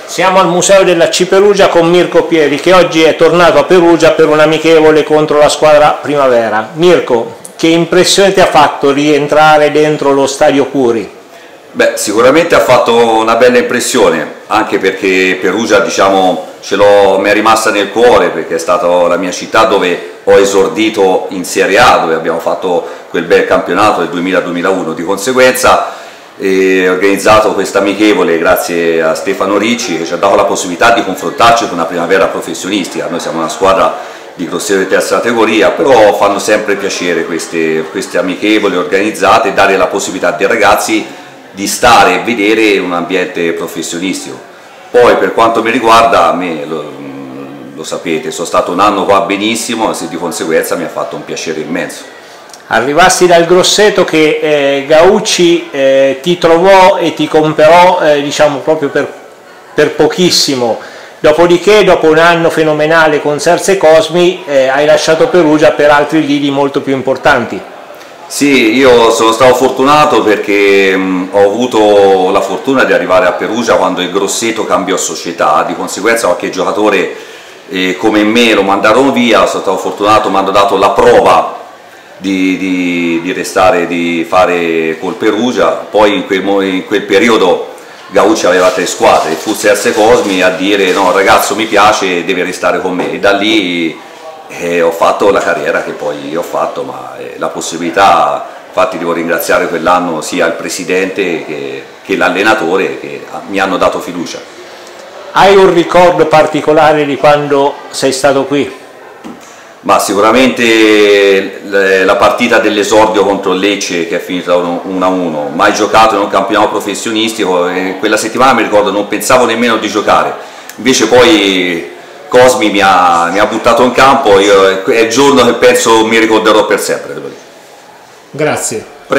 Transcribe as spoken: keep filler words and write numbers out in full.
Siamo al Museo della C Perugia con Mirko Pieri, che oggi è tornato a Perugia per un amichevole contro la squadra Primavera. Mirko, che impressione ti ha fatto rientrare dentro lo Stadio Curi? Beh, sicuramente ha fatto una bella impressione, anche perché Perugia, diciamo, ce l'ho, mi è rimasta nel cuore, perché è stata la mia città dove ho esordito in Serie A, dove abbiamo fatto quel bel campionato del duemila duemilauno. Di conseguenza ho organizzato questa amichevole grazie a Stefano Ricci, che ci ha dato la possibilità di confrontarci con una Primavera professionistica. Noi siamo una squadra di grosseria di terza categoria, però fanno sempre piacere queste, queste amichevoli organizzate e dare la possibilità ai ragazzi di stare e vedere un ambiente professionistico. Poi per quanto mi riguarda, a me lo, lo sapete, sono stato un anno qua benissimo e di conseguenza mi ha fatto un piacere immenso. Arrivasti dal Grosseto che eh, Gaucci eh, ti trovò e ti comperò eh, diciamo proprio per, per pochissimo, dopodiché dopo un anno fenomenale con Serse Cosmi eh, hai lasciato Perugia per altri lidi molto più importanti. Sì, io sono stato fortunato perché mh, ho avuto la fortuna di arrivare a Perugia quando il Grosseto cambiò società, di conseguenza qualche giocatore eh, come me lo mandarono via. Sono stato fortunato, mi hanno dato la prova Di, di, di restare, di fare col Perugia. Poi in quel, in quel periodo Gaucci aveva tre squadre, fu Serse Cosmi a dire no, ragazzo mi piace, deve restare con me, e da lì eh, ho fatto la carriera che poi ho fatto, ma eh, la possibilità, infatti devo ringraziare quell'anno sia il presidente che, che l'allenatore che mi hanno dato fiducia. Hai un ricordo particolare di quando sei stato qui? Ma sicuramente la partita dell'esordio contro il Lecce, che è finita uno a uno, mai giocato in un campionato professionistico, e quella settimana mi ricordo non pensavo nemmeno di giocare, invece poi Cosmi mi ha, mi ha buttato in campo, io, è il giorno che penso mi ricorderò per sempre. Grazie.